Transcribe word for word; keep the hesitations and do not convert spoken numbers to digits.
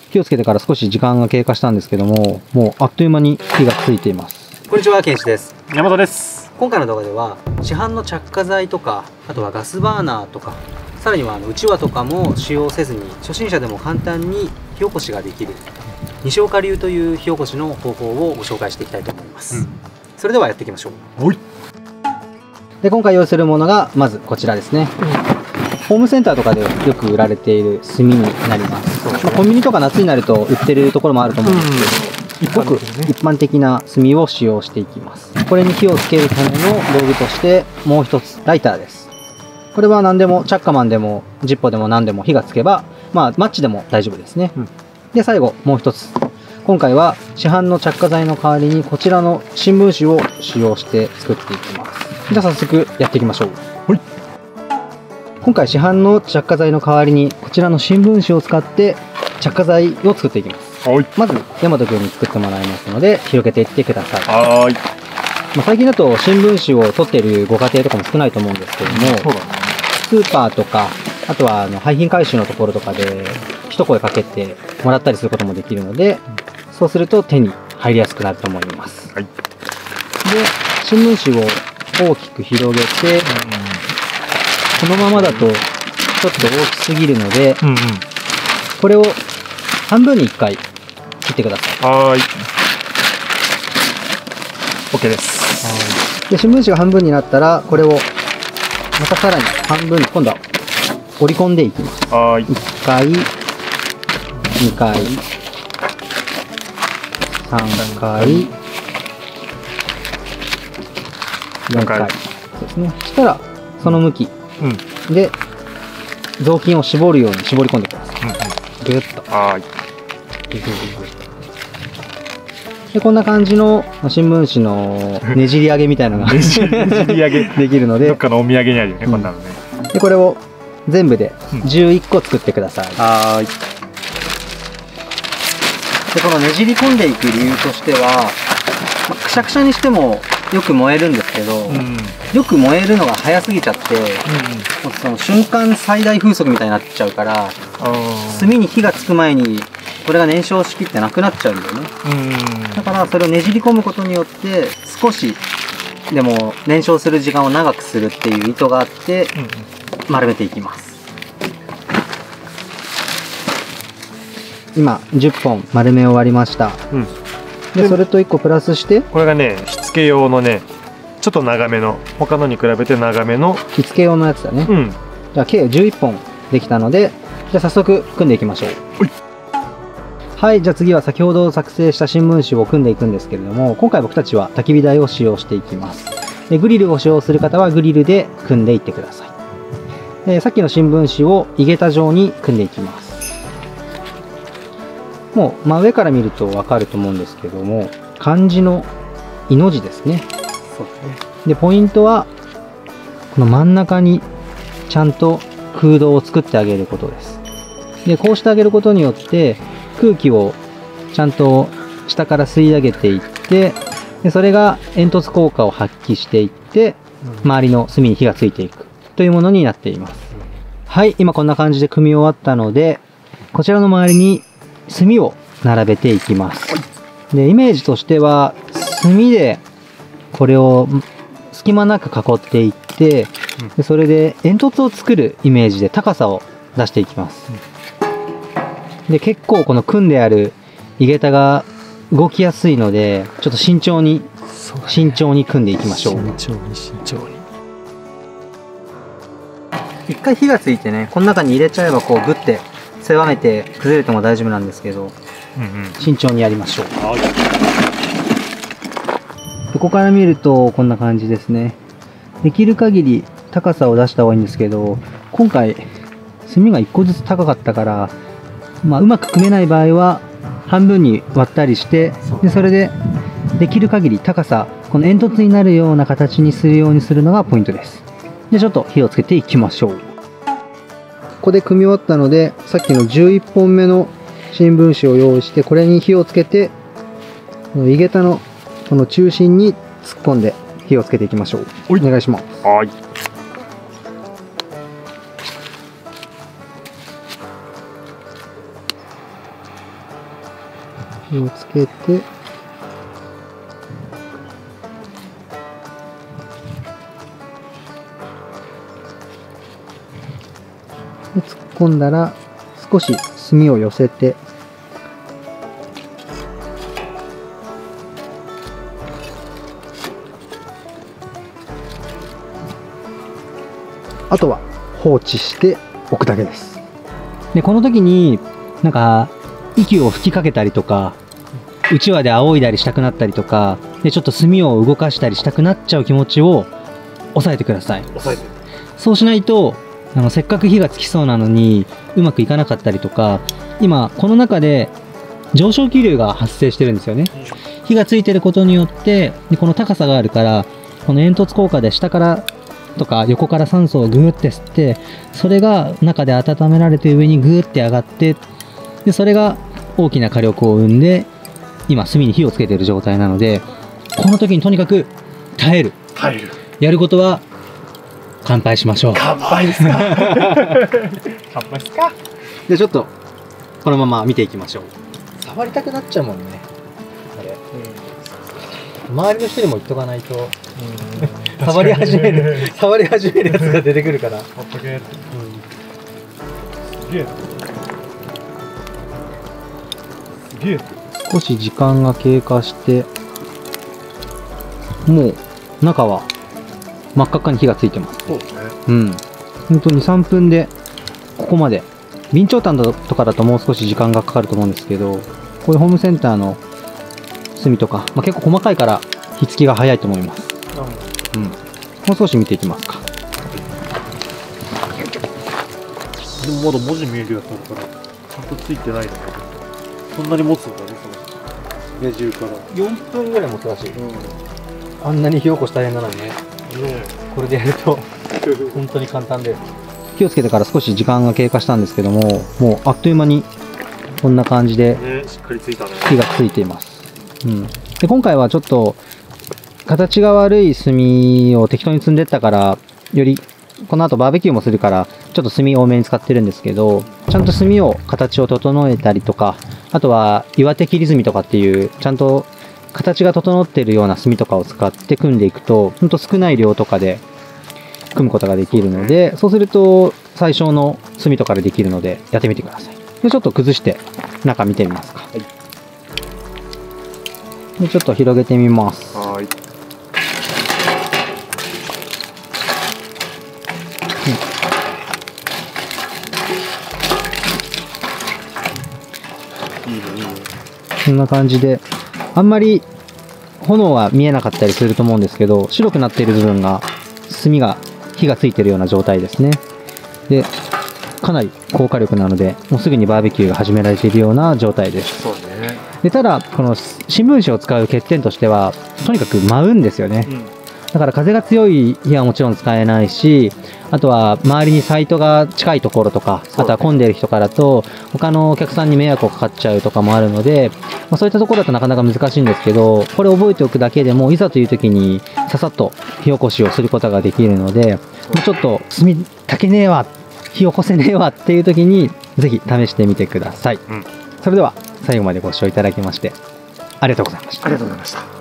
火をつけてから少し時間が経過したんですけども、もうあっという間に火がついています。こんにちは、ケンシです。 山本です。 今回の動画では市販の着火剤とか、あとはガスバーナーとか、さらにはあのうちわとかも使用せずに初心者でも簡単に火起こしができる西岡流という火起こしの方法をご紹介していきたいと思います、うん、それではやっていきましょう。はい。で今回用意するものがまずこちらですね、うん、ホームセンターとかでよく売られている炭になります。まあ、コンビニとか夏になると売ってるところもあると思うんですけど、うん、ごく一般的な炭を使用していきます。これに火をつけるための道具としてもう一つライターです。これは何でもチャッカマンでもジッポでも何でも火がつけば、まあ、マッチでも大丈夫ですね、うん、で最後もう一つ、今回は市販の着火剤の代わりにこちらの新聞紙を使用して作っていきます。じゃあ早速やっていきましょう。はい。今回市販の着火剤の代わりにこちらの新聞紙を使って着火剤を作っていきます。はい。まず大和君に作ってもらいますので広げていってください。はい。まあ最近だと新聞紙を取っているご家庭とかも少ないと思うんですけども、そうだね、スーパーとか、あとはあの廃品回収のところとかで一声かけてもらったりすることもできるので、そうすると手に入りやすくなると思います。はい。で、新聞紙を大きく広げて、うん、このままだとちょっと大きすぎるので、うんうん、これを半分にいっかい切ってください。はい。OK です。で、新聞紙が半分になったら、これをまたさらに半分に今度は折り込んでいきます。はい。いっかい、にかい、さんかい、よんかい。そうですね。そしたら、その向きで、雑巾を絞るように絞り込んでください。ぐっと。はい。で、こんな感じの新聞紙のねじり上げみたいなのがねじり上げできるので、 どっかのお土産にあるよね、うん、こんなのね。 で、これを全部でじゅういっこ作ってください。うん、はい。で、このねじり込んでいく理由としては、まあ、くしゃくしゃにしてもよく燃えるんですけど、うん、よく燃えるのが早すぎちゃって、うん、その瞬間最大風速みたいになっちゃうから、炭に火がつく前にこれが燃焼しきってなくなっちゃうんだよね。うん、だからそれをねじり込むことによって少しでも燃焼する時間を長くするっていう意図があって丸めていきます。今じゅっぽん丸め終わりました。うん、でそれといっこプラスして、 これがね火付け用のねちょっと長めの、他のに比べて長めの火付け用のやつだね。うん、じゃあ計じゅういっぽんできたので、じゃあ早速組んでいきましょう。はい。はい、じゃあ次は先ほど作成した新聞紙を組んでいくんですけれども、今回僕たちは焚き火台を使用していきます。でグリルを使用する方はグリルで組んでいってください。でさっきの新聞紙を井桁状に組んでいきます。もう真上から見ると分かると思うんですけども、漢字のいの字ですね。そうですね。でポイントはこの真ん中にちゃんと空洞を作ってあげることです。でこうしてあげることによって空気をちゃんと下から吸い上げていって、でそれが煙突効果を発揮していって周りの炭に火がついていくというものになっています。はい、今こんな感じで組み終わったので、こちらの周りに炭を並べていきます。でイメージとしては炭でこれを隙間なく囲っていって、でそれで煙突を作るイメージで高さを出していきます。で結構この組んである井桁が動きやすいので、ちょっと慎重に、ね、慎重に組んでいきましょう。慎重に慎重に。一回火がついてね、この中に入れちゃえばこうグッて狭めて崩れても大丈夫なんですけど、うんうん、慎重にやりましょう。はい、ここから見るとこんな感じですね。できる限り高さを出した方がいいんですけど、今回炭がいっこずつ高かったから、まあ、うまく組めない場合は半分に割ったりして、でそれでできる限り高さ、この煙突になるような形にするようにするのがポイントです。でちょっと火をつけていきましょう。ここで組み終わったので、さっきのじゅういっぽんめの新聞紙を用意して、これに火をつけて井桁のこの中心に突っ込んで火をつけていきましょう。お願いします。はい。 火をつけて、で突っ込んだら少し炭を寄せて、あとは放置しておくだけです。で、この時になんか息を吹きかけたりとか、うちわで仰いだりしたくなったりとか、でちょっと炭を動かしたりしたくなっちゃう気持ちを抑えてください。 抑えて。 そうしないと、あのせっかく火がつきそうなのにうまくいかなかったりとか、今この中で上昇気流が発生してるんですよね。火がついてることによって、でこの高さがあるから、この煙突効果で下からとか横から酸素をグーって吸って、それが中で温められて上にグーって上がって、でそれが大きな火力を生んで、今炭に火をつけている状態なので、この時にとにかく耐える。 耐える。 やることは乾杯しましょう。 乾杯ですか。乾杯ですか。 でちょっとこのまま見ていきましょう。触りたくなっちゃうもんね、あれ。うん、周りの人にも言っとかないと、うん触り始める触り始めるやつが出てくるから。 ほっとけって。すげえな。すげえ。 少し時間が経過して、もう中は真っ赤っかに火がついてます。 そうですね。 うん。本当にさんぷんでここまで。備長炭とかだともう少し時間がかかると思うんですけど、こういうホームセンターの炭とか、まあ、結構細かいから火付きが早いと思います。うん、もう少し見ていきますか。 でもまだ文字見えるやつあるから、ちゃんとついてないのか。そんなに持つんだね、その根汁から。 よんぷんぐらい持つらしい。 うん、 あんなに火起こし大変なのにね。 ねこれでやると本当に簡単です。火をつけてから少し時間が経過したんですけども、もうあっという間にこんな感じでね、しっかりついたね。 火がついています。うん、で今回はちょっと形が悪い炭を適当に積んでったから、よりこの後バーベキューもするからちょっと炭多めに使ってるんですけど、ちゃんと炭を形を整えたりとか、あとは岩手切り炭とかっていうちゃんと形が整っているような炭とかを使って組んでいくと、ほんと少ない量とかで組むことができるので、そうすると最小の炭とかでできるのでやってみてください。でちょっと崩して中見てみますか。はい、でちょっと広げてみます。 はい。いいね、いいね。 こんな感じで、あんまり炎は見えなかったりすると思うんですけど、白くなっている部分が炭が火がついているような状態ですね。でかなり高火力なので、もうすぐにバーベキューが始められているような状態です。 そうね。 でただこの新聞紙を使う欠点としては、とにかく舞うんですよね。うん、だから風が強い日はもちろん使えないし、あとは周りにサイトが近いところとか、あとは混んでいる人からと他のお客さんに迷惑をかかっちゃうとかもあるので、まあ、そういったところだとなかなか難しいんですけど、これを覚えておくだけでもいざという時にささっと火起こしをすることができるので、もうちょっと炭炊けねえわ、火起こせねえわっていう時にぜひ試してみてください。うん、それでは最後までご視聴いただきましてありがとうございました。 ありがとうございました。